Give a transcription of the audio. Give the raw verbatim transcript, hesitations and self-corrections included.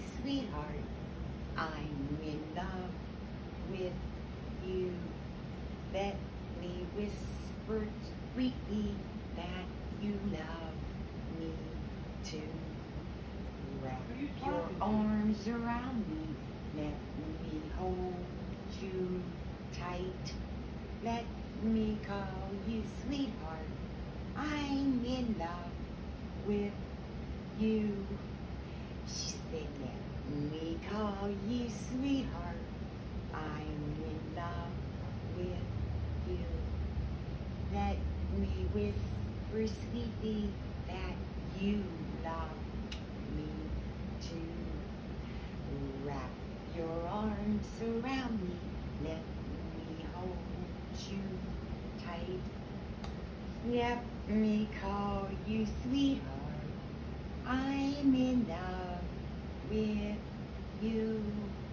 sweetheart. I'm in love with you. Let me whisper sweetly that you love me too. Wrap your arms around me. Let me hold you tight. Let me call you sweetheart. I'm in love with you. She said, let me call you sweetheart. I'm in love with you. Let me whisper sweetly that you love me too. Wrap your arms around me. Let me hold you tight. Let me call you sweetheart. I'm in love with you.